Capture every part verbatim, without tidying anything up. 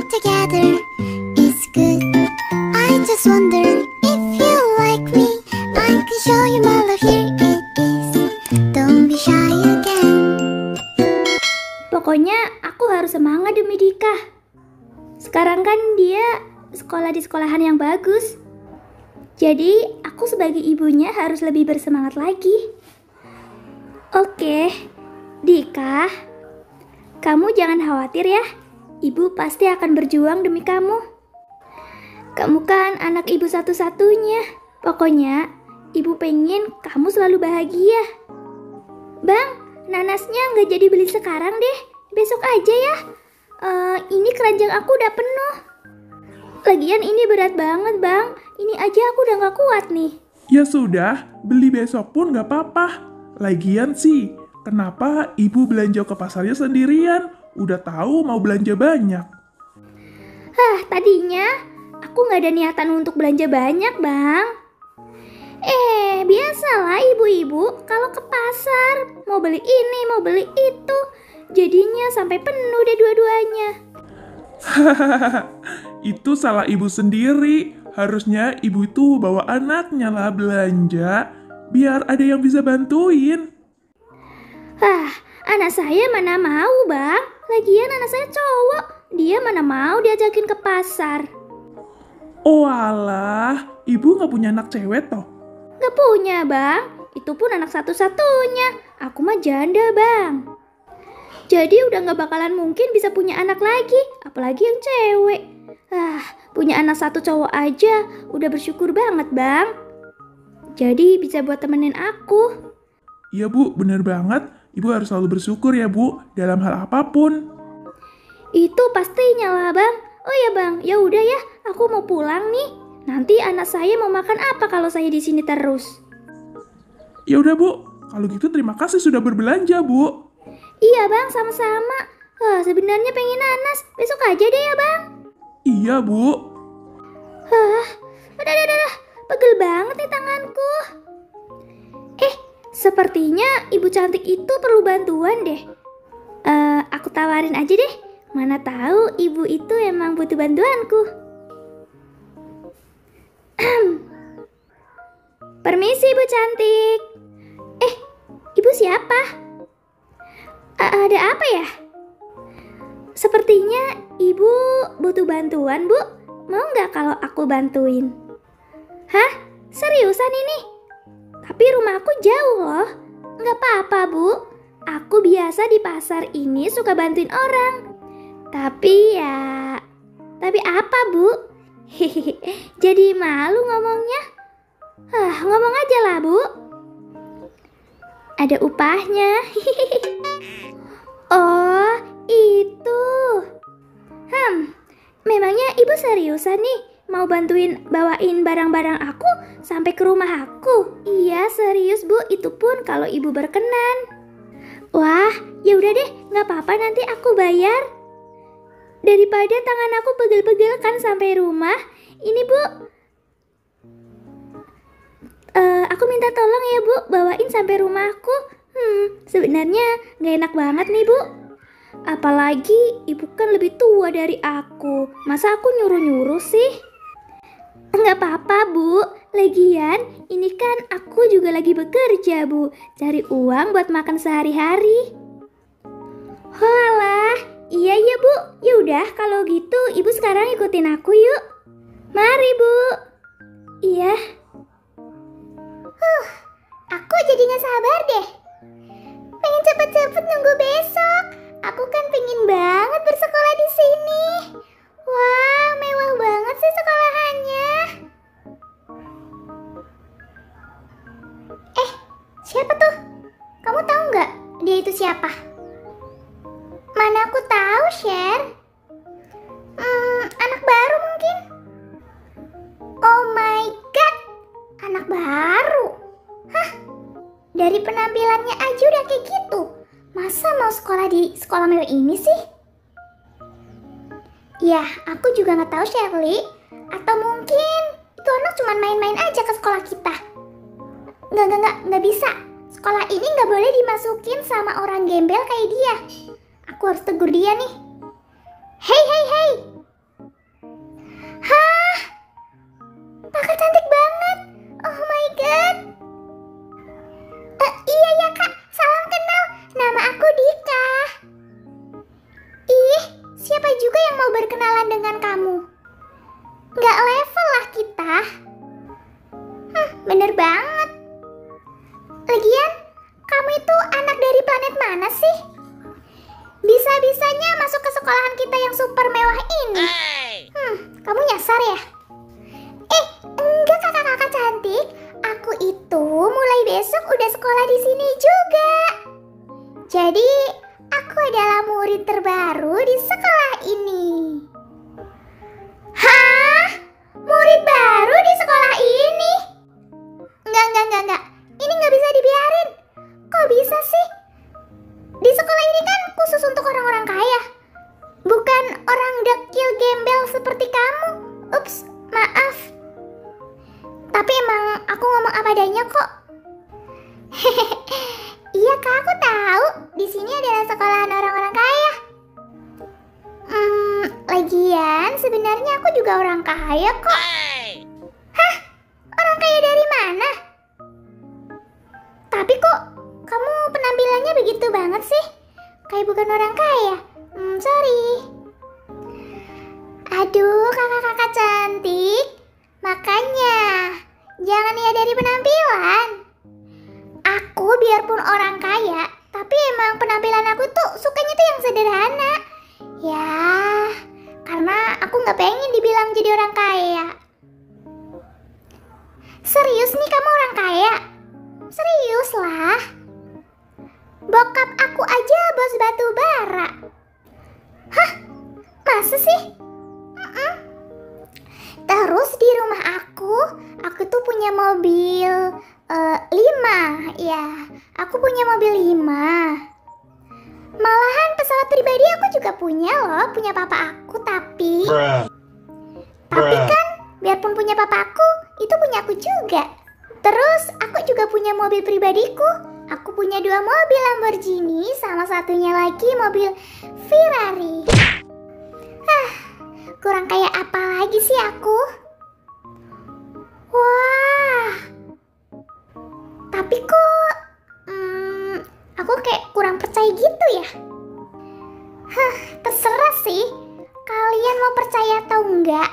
together is good. I just wonder if you like me. I can show you my love, here it is. Don't be shy again. Pokoknya aku harus semangat demi Dika. Sekarang kan dia sekolah di sekolahan yang bagus. Jadi aku sebagai ibunya harus lebih bersemangat lagi. Oke, Dika, kamu jangan khawatir ya. Ibu pasti akan berjuang demi kamu. Kamu kan anak ibu satu-satunya. Pokoknya ibu pengen kamu selalu bahagia. Bang, nanasnya nggak jadi beli sekarang deh. Besok aja ya. Uh, ini keranjang aku udah penuh. Lagian ini berat banget bang. Ini aja aku udah nggak kuat nih. Ya sudah, beli besok pun nggak apa-apa. Lagian sih, kenapa ibu belanja ke pasarnya sendirian? Udah tahu mau belanja banyak. Hah, tadinya aku nggak ada niatan untuk belanja banyak, Bang. Eh, biasalah ibu-ibu kalau ke pasar, mau beli ini, mau beli itu. Jadinya sampai penuh deh dua-duanya. Hahaha, itu salah ibu sendiri. Harusnya ibu itu bawa anaknya lah belanja, biar ada yang bisa bantuin. Hah, anak saya mana mau, Bang? Lagian anak saya cowok, dia mana mau diajakin ke pasar. Oh alah, ibu nggak punya anak cewek toh? Nggak punya, Bang. Itu pun anak satu-satunya. Aku mah janda, Bang. Jadi udah nggak bakalan mungkin bisa punya anak lagi, apalagi yang cewek. Ah, punya anak satu cowok aja, udah bersyukur banget, Bang. Jadi bisa buat temenin aku. Iya bu, bener banget. Ibu harus selalu bersyukur ya bu, dalam hal apapun. Itu pastinya lah, Bang. Oh ya, Bang, ya udah ya, aku mau pulang nih. Nanti anak saya mau makan apa kalau saya di sini terus? Ya udah bu, kalau gitu terima kasih sudah berbelanja bu. Iya, Bang, sama-sama. Wah, sebenarnya pengen nanas. Besok aja deh ya, Bang. Iya bu. Hah, udah, udah, udah, pegel banget nih tanganku. Eh, sepertinya ibu cantik itu perlu bantuan deh. Uh, aku tawarin aja deh. Mana tahu ibu itu emang butuh bantuanku. Permisi ibu cantik. Eh, ibu siapa? A- ada apa ya? Sepertinya ibu butuh bantuan, Bu. Mau nggak kalau aku bantuin? Hah? Seriusan ini? Tapi rumahku jauh loh. Nggak apa-apa, Bu. Aku biasa di pasar ini suka bantuin orang. Tapi ya... Tapi apa, Bu? Hehehe. Jadi malu ngomongnya. Hah, ngomong aja lah, Bu. Ada upahnya. Oh, itu. Hmm, memangnya ibu seriusan nih mau bantuin bawain barang-barang aku sampai ke rumah aku? Iya, serius Bu, itu pun kalau ibu berkenan. Wah, ya udah deh, nggak apa-apa, nanti aku bayar. Daripada tangan aku pegel-pegel kan sampai rumah. Ini Bu, uh, aku minta tolong ya Bu, bawain sampai rumahku. Hmm, sebenarnya nggak enak banget nih Bu. Apalagi ibu kan lebih tua dari aku. Masa aku nyuruh-nyuruh sih? Nggak apa-apa Bu. Lagian ini kan aku juga lagi bekerja Bu. Cari uang buat makan sehari-hari. Walah, iya ya Bu. Ya udah kalau gitu ibu sekarang ikutin aku yuk. Mari Bu. Iya. Huh, aku jadi gak sabar deh. Pengen cepet-cepet nunggu besok. Aku kan pengen banget bersekolah di sini. Wah, mewah banget sih sekolahannya. Eh, siapa tuh? Kamu tahu nggak dia itu siapa? Mana aku tahu, Sher. Hmm, anak baru mungkin. Oh my god, anak baru. Hah? Dari penampilannya aja udah kayak gitu. Masa mau sekolah di sekolah mewah ini sih? Ya, aku juga nggak tahu Shirley. Atau mungkin itu anak cuma main-main aja ke sekolah kita. Nggak, nggak, nggak, nggak bisa. Sekolah ini nggak boleh dimasukin sama orang gembel kayak dia. Aku harus tegur dia nih. Hei, hei, hei. Siapa juga yang mau berkenalan dengan kamu? Nggak level lah kita. Hmm, bener banget. Lagian, kamu itu anak dari planet mana sih? Bisa-bisanya masuk ke sekolahan kita yang super mewah ini. Hmm, kamu nyasar ya? Eh, enggak kakak-kakak cantik. Aku itu mulai besok udah sekolah di sini juga. Jadi, aku adalah murid terbaru di sekolah ini. Hah? Murid baru di sekolah ini? Enggak, enggak, enggak, enggak. Ini nggak bisa dibiarin. Kok bisa sih? Di sekolah ini kan khusus untuk orang-orang kaya. Bukan orang dekil gembel seperti kamu. Ups, maaf. Tapi emang aku ngomong apa adanya kok. Iya kak, aku tahu. Di sini adalah sekolahan orang-orang kaya. Hmm, lagian sebenarnya aku juga orang kaya kok. Hah? Orang kaya dari mana? Tapi kok kamu penampilannya begitu banget sih? Kayak bukan orang kaya. Hmm, sorry. Aduh, kakak-kakak cantik. Makanya, jangan lihat dari penampilan. Aku biarpun orang kaya, tapi emang penampilan aku tuh sukanya tuh yang sederhana. Ya, karena aku gak pengen dibilang jadi orang kaya. Serius nih kamu orang kaya? Serius lah. Bokap aku aja bos batu bara. Hah? Masa sih? Mm-mm. Terus di rumah aku, aku tuh punya mobil uh, lima. Ya, aku punya mobil lima. Malahan pesawat pribadi aku juga punya loh, punya papa aku. Tapi, Bruh. tapi Bruh. kan biarpun punya papa aku, itu punya aku juga. Terus aku juga punya mobil pribadiku. Aku punya dua mobil Lamborghini, sama satunya lagi mobil Ferrari. Hah, kurang kayak apa lagi sih aku? Wah, tapi kok hmm, aku kayak kurang percaya gitu ya. Hah, terserah sih. Kalian mau percaya atau enggak?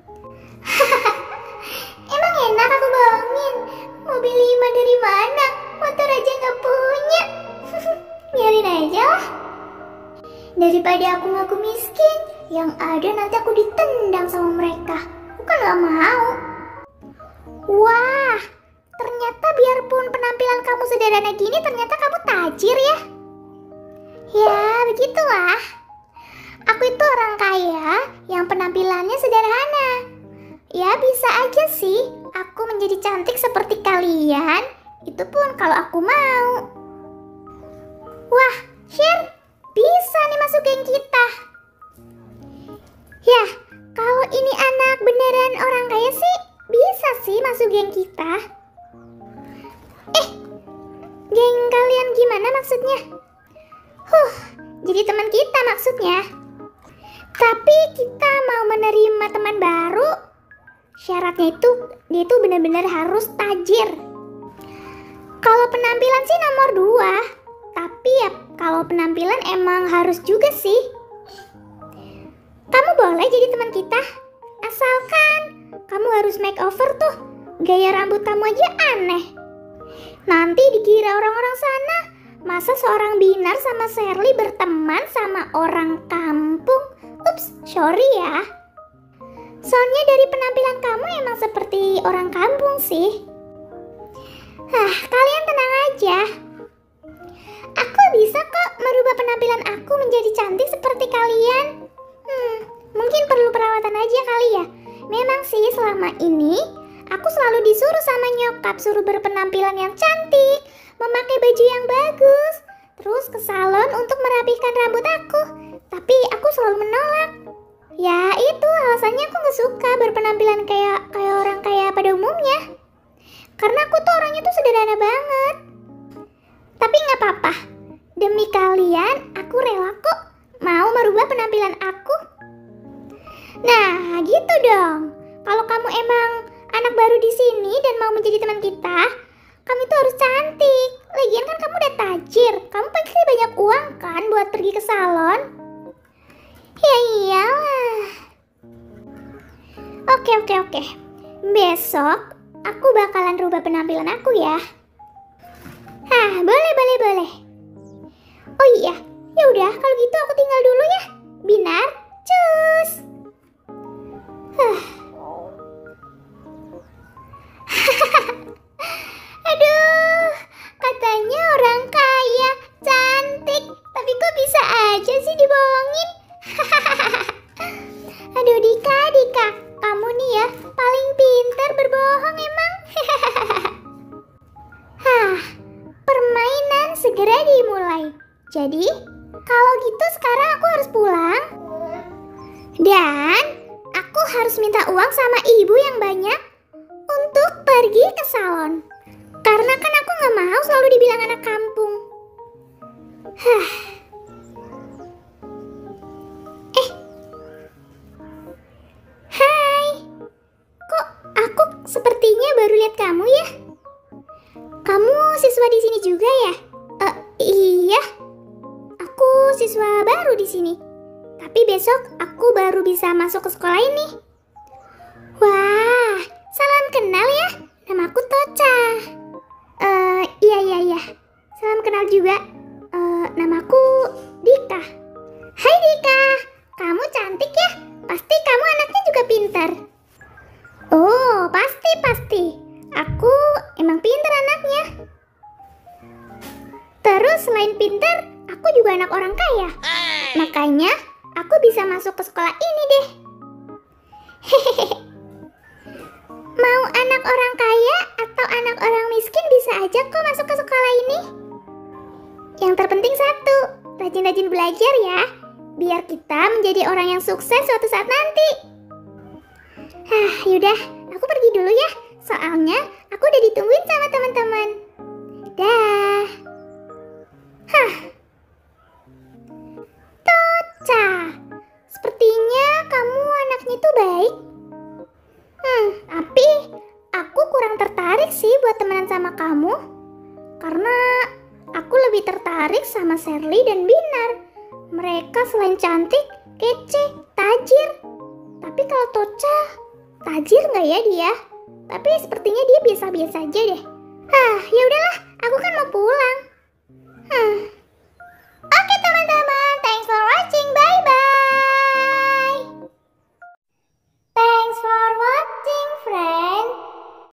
Emang enak aku bohongin. Mobil lima dari mana? Motor aja gak punya. Biarin aja lah. Daripada aku ngaku miskin, yang ada nanti aku ditendang sama mereka. Aku kan gak mau. Wah, ternyata biarpun penampilan kamu sederhana gini, ternyata kamu tajir ya. Ya, begitulah. Aku itu orang kaya yang penampilannya sederhana. Ya, bisa aja sih aku menjadi cantik seperti kalian. Itu pun kalau aku mau. Wah, Sher, bisa nih masuk geng kita. Ya, kalau ini anak beneran orang kaya sih, bisa sih masuk geng kita. Eh, geng kalian gimana maksudnya? Huh, jadi teman kita maksudnya. Tapi kita mau menerima teman baru. Syaratnya itu, dia itu benar-benar harus tajir. Kalau penampilan sih nomor dua. Tapi ya kalau penampilan emang harus juga sih. Kamu boleh jadi teman kita. Asalkan kamu harus makeover tuh. Gaya rambut kamu aja aneh. Nanti dikira orang-orang sana, masa seorang Binar sama Sherly berteman sama orang kampung? Ups, sorry ya. Soalnya dari penampilan kamu emang seperti orang kampung sih. Hah, kalian tenang aja. Aku bisa kok merubah penampilan aku menjadi cantik seperti kalian. Hmm, mungkin perlu perawatan aja kali ya. Memang sih selama ini aku selalu disuruh sama nyokap suruh berpenampilan yang cantik, memakai baju yang bagus, terus ke salon untuk merapihkan rambut aku. Tapi aku selalu menolak. Ya itu alasannya aku gak suka berpenampilan kayak kayak orang kaya pada umumnya. Karena aku tuh orangnya tuh sederhana banget. Tapi gak apa-apa. Demi kalian aku rela kok mau merubah penampilan aku. Nah gitu dong. Kalau kamu emang anak baru di sini dan mau menjadi teman kita, kamu tuh harus cantik. Lagian kan kamu udah tajir. Kamu pasti banyak uang kan buat pergi ke salon. Ya iyalah. Oke, oke, oke. Besok aku bakalan rubah penampilan aku ya. Hah, boleh, boleh, boleh. Oh iya, ya udah kalau gitu aku tinggal dulu ya. Binar, cus. Huh. Aduh, katanya orang kaya, cantik, tapi kok bisa aja sih dibohongin? Aduh Dika, Dika, kamu nih ya paling pintar berbohong emang. Hah, permainan segera dimulai. Jadi, kalau gitu sekarang aku harus pulang. Dan aku harus minta uang sama ibu yang banyak untuk pergi ke salon. Karena kan aku gak mau selalu dibilang anak kampung. Hah. Eh. Hai. Kok aku sepertinya baru lihat kamu ya? Kamu siswa di sini juga ya? Uh, iya. Aku siswa baru di sini. Tapi besok aku baru bisa masuk ke sekolah ini. Wah, salam kenal ya. Namaku Tocha. Uh, iya iya iya. Salam kenal juga. Uh, namaku Dika. Hai Dika, kamu cantik ya. Pasti kamu anaknya juga pintar. Oh, pasti pasti. Aku emang pintar anaknya. Terus selain pintar, aku juga anak orang kaya. Makanya aku bisa masuk ke sekolah ini deh. Hehehe. Mau anak orang kaya atau anak orang miskin bisa aja kok masuk ke sekolah ini. Yang terpenting satu, rajin-rajin belajar ya. Biar kita menjadi orang yang sukses suatu saat nanti. Hah, yaudah, aku pergi dulu ya. Soalnya aku udah ditungguin sama teman-teman. Dah. Hah. Tocha, sepertinya kamu anaknya itu baik. Hmm, tapi aku kurang tertarik sih buat temenan sama kamu. Karena aku lebih tertarik sama Sherly dan Binar. Mereka selain cantik, kece, tajir. Tapi kalau Tocha, tajir nggak ya dia? Tapi sepertinya dia biasa-biasa aja deh. Hah, ya udahlah, aku kan mau pulang. Hmm. Oke teman-teman, thanks for watching. Bye.